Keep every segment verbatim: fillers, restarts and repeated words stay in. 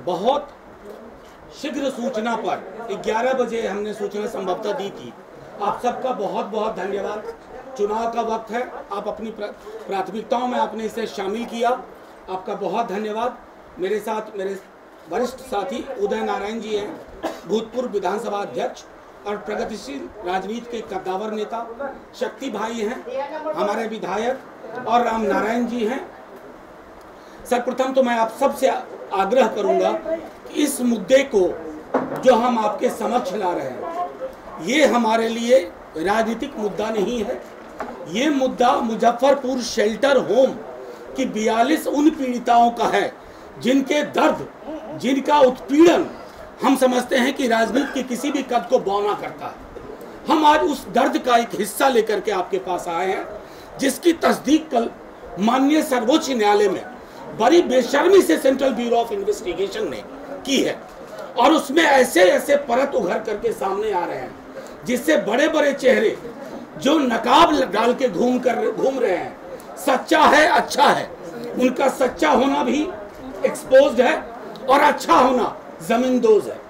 बहुत शीघ्र सूचना पर ग्यारह बजे हमने सूचना संभवतः दी थी। आप सबका बहुत बहुत धन्यवाद। चुनाव का वक्त है, आप अपनी प्राथमिकताओं में आपने इसे शामिल किया, आपका बहुत धन्यवाद। मेरे साथ मेरे वरिष्ठ साथी उदय नारायण जी हैं, भूतपूर्व विधानसभा अध्यक्ष और प्रगतिशील राजनीति के कद्दावर नेता। शक्ति भाई हैं हमारे विधायक और राम नारायण जी हैं। सर्वप्रथम तो मैं आप सबसे आग्रह करूंगा कि इस मुद्दे को जो हम आपके समक्ष ला रहे हैं, ये हमारे लिए राजनीतिक मुद्दा नहीं है। ये मुद्दा मुजफ्फरपुर शेल्टर होम की बयालीस उन पीड़िताओं का है जिनके दर्द, जिनका उत्पीड़न हम समझते हैं कि राजनीति के किसी भी कद को बौना करता है। हम आज उस दर्द का एक हिस्सा लेकर के आपके पास आए हैं, जिसकी तस्दीक कल माननीय सर्वोच्च न्यायालय में बड़ी बेशर्मी से सेंट्रल ब्यूरो ऑफ इन्वेस्टिगेशन ने की है। और उसमें ऐसे ऐसे परत उभर करके सामने आ रहे हैं जिससे बड़े बड़े चेहरे जो नकाब डाल के घूम कर घूम रहे हैं, सच्चा है, अच्छा है, उनका सच्चा होना भी एक्सपोज्ड है और अच्छा होना जमींदोज है।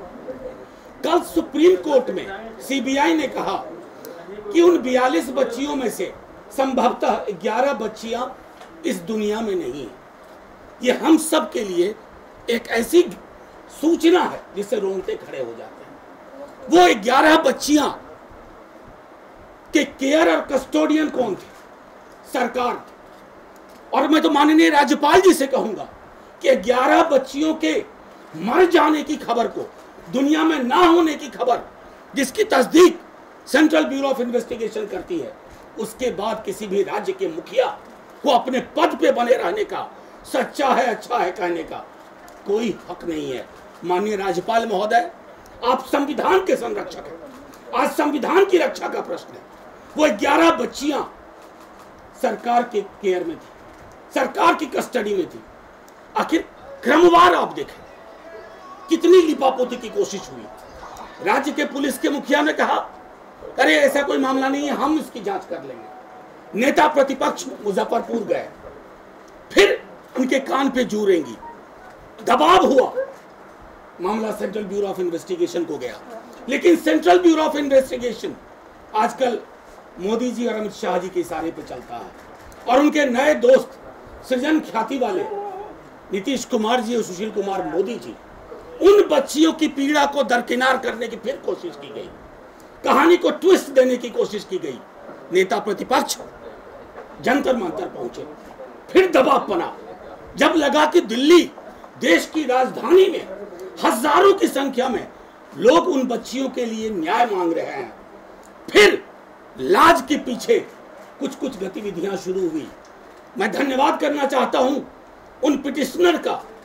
कल सुप्रीम कोर्ट में सीबीआई ने कहा कि उन बयालीस बच्चियों में से संभवतः ग्यारह बच्चियां इस दुनिया में नहीं है। ये हम सब के लिए एक ऐसी सूचना है जिससे रोंगटे खड़े हो जाते हैं। वो ग्यारह बच्चियां के केयर और कस्टोडियन कौन थे? सरकार थी। और मैं तो माननीय राज्यपाल जी से कहूंगा कि ग्यारह बच्चियों के मर जाने की खबर को, दुनिया में ना होने की खबर जिसकी तस्दीक सेंट्रल ब्यूरो ऑफ इन्वेस्टिगेशन करती है, उसके बाद किसी भी राज्य के मुखिया को अपने पद पे बने रहने का, सच्चा है, अच्छा है कहने का कोई हक नहीं है। माननीय राज्यपाल महोदय, आप संविधान के संरक्षक हैं। आज संविधान की रक्षा का प्रश्न है। वो ग्यारह बच्चियां सरकार के केयर में थी, सरकार की कस्टडी में थी। आखिर क्रमवार आप देखें कितनी लिपापोती की कोशिश हुई। राज्य के पुलिस के मुखिया ने कहा, अरे ऐसा कोई मामला नहीं है, हम इसकी जांच कर लेंगे। नेता प्रतिपक्ष मुजफ्फरपुर गए, फिर उनके कान पे जू रेंगी, दबाव हुआ, मामला सेंट्रल ब्यूरो ऑफ इन्वेस्टिगेशन को गया। लेकिन सेंट्रल ब्यूरो ऑफ इन्वेस्टिगेशन आजकल मोदी जी और अमित शाह जी के इशारे पे चलता है, और उनके नए दोस्त सृजन ख्याति वाले नीतीश कुमार जी और सुशील कुमार मोदी जी, उन बच्चियों की पीड़ा को दरकिनार करने की फिर कोशिश की गई, कहानी को ट्विस्ट देने की कोशिश की गई। नेता प्रतिपक्ष जंतर मंतर पहुंचे, फिर दबाव बना। जब लगा कि दिल्ली देश की राजधानी में हजारों की संख्या में लोग उन बच्चियों के लिए न्याय मांग रहे हैं, फिर लाज के पीछे कुछ कुछ गतिविधियां शुरू हुई। मैं धन्यवाद करना चाहता हूं उन पिटिशनर का